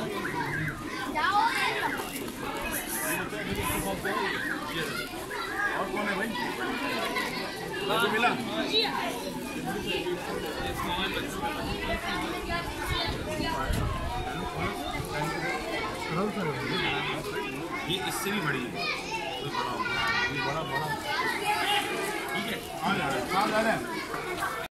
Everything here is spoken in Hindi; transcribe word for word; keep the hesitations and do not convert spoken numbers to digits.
और कौन है भाई? मिला ये इससे भी बड़ी है, बड़ा बड़ा बड़ा ठीक है। आ जा रहा है, आ जा रहा है।